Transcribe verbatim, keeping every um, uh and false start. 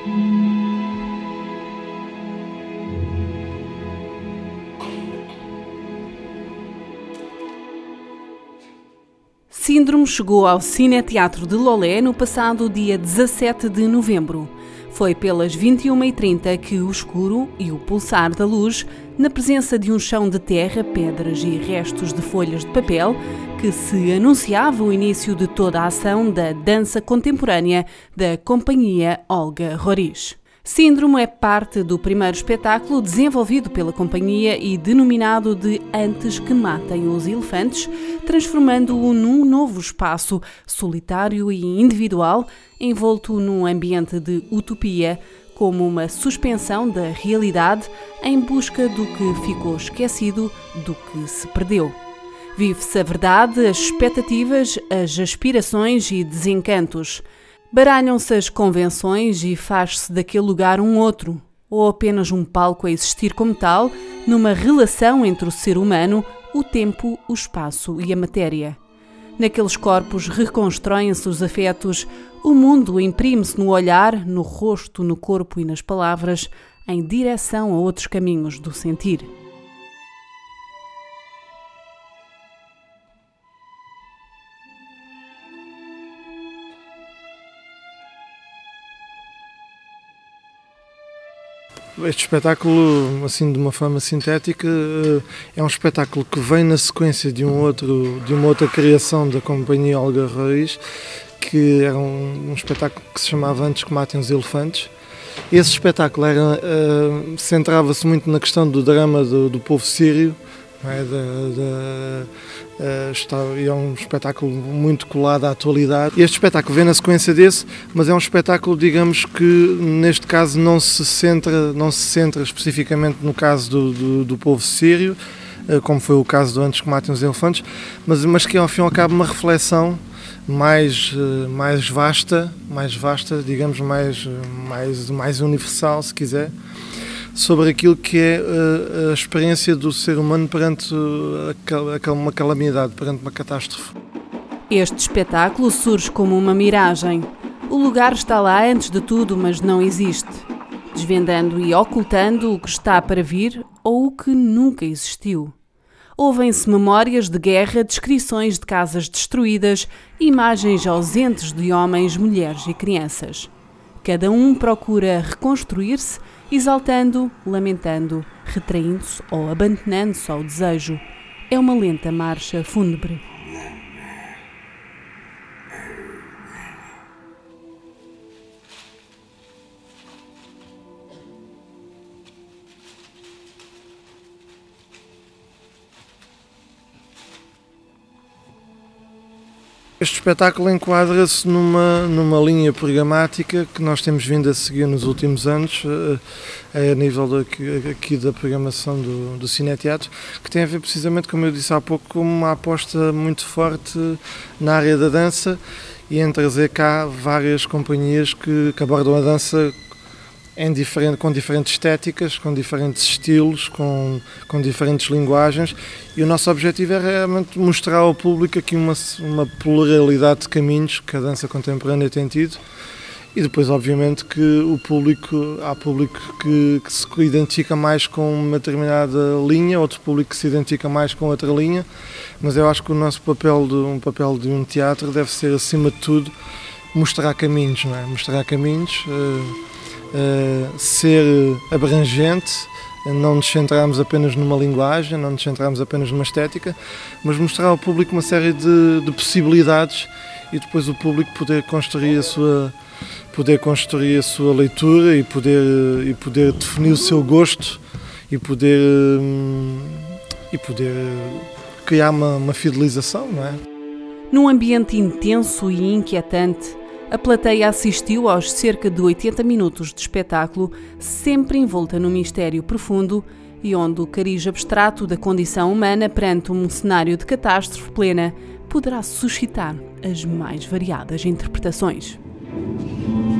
Síndrome chegou ao Cineteatro de Lolé no passado dia dezassete de novembro. Foi pelas vinte e uma e trinta que o escuro e o pulsar da luz, na presença de um chão de terra, pedras e restos de folhas de papel, que se anunciava o início de toda a ação da dança contemporânea da Companhia Olga Roriz. Síndrome é parte do primeiro espetáculo desenvolvido pela companhia e denominado de Antes que Matem os Elefantes, transformando-o num novo espaço solitário e individual, envolto num ambiente de utopia, como uma suspensão da realidade em busca do que ficou esquecido, do que se perdeu. Vive-se a verdade, as expectativas, as aspirações e desencantos. Baralham-se as convenções e faz-se daquele lugar um outro, ou apenas um palco a existir como tal, numa relação entre o ser humano, o tempo, o espaço e a matéria. Naqueles corpos reconstroem-se os afetos, o mundo imprime-se no olhar, no rosto, no corpo e nas palavras, em direção a outros caminhos do sentir. Este espetáculo, assim de uma forma sintética, é um espetáculo que vem na sequência de, um outro, de uma outra criação da Companhia Olga Roriz, que era um, um espetáculo que se chamava Antes que Matem os Elefantes. Esse espetáculo era, uh, centrava-se muito na questão do drama do, do povo sírio. É, de, de, uh, está, é um espetáculo muito colado à atualidade. Este espetáculo vem na sequência desse, mas é um espetáculo, digamos que neste caso não se centra, não se centra especificamente no caso do, do, do povo sírio, uh, como foi o caso do Antes que Matem os Elefantes, mas, mas que ao fim e ao cabo uma reflexão mais, uh, mais vasta, mais vasta, digamos mais, mais, mais universal, se quiser, sobre aquilo que é uh, a experiência do ser humano perante uh, uma calamidade, perante uma catástrofe. Este espetáculo surge como uma miragem. O lugar está lá antes de tudo, mas não existe, desvendando e ocultando o que está para vir ou o que nunca existiu. Ouvem-se memórias de guerra, descrições de casas destruídas, imagens ausentes de homens, mulheres e crianças. Cada um procura reconstruir-se, exaltando, lamentando, retraindo-se ou abandonando-se ao desejo. É uma lenta marcha fúnebre. Este espetáculo enquadra-se numa, numa linha programática que nós temos vindo a seguir nos últimos anos, a, a nível daqui, aqui da programação do, do Cineteatro, que tem a ver precisamente, como eu disse há pouco, com uma aposta muito forte na área da dança e em trazer cá várias companhias que, que abordam a dança em diferente, com diferentes estéticas, com diferentes estilos, com, com diferentes linguagens, e o nosso objetivo é realmente mostrar ao público aqui uma, uma pluralidade de caminhos que a dança contemporânea tem tido, e depois obviamente que o público, há público que, que se identifica mais com uma determinada linha, outro público que se identifica mais com outra linha, mas eu acho que o nosso papel de um papel de um teatro deve ser, acima de tudo, mostrar caminhos, não é? Mostrar caminhos, uh, Uh, ser abrangente, não nos centrarmos apenas numa linguagem, não nos centrarmos apenas numa estética, mas mostrar ao público uma série de, de possibilidades e depois o público poder construir a sua, poder construir a sua leitura e poder, e poder definir o seu gosto e poder, e poder criar uma, uma fidelização, não é? Num ambiente intenso e inquietante, a plateia assistiu aos cerca de oitenta minutos de espetáculo, sempre envolta num mistério profundo e onde o cariz abstrato da condição humana perante um cenário de catástrofe plena poderá suscitar as mais variadas interpretações.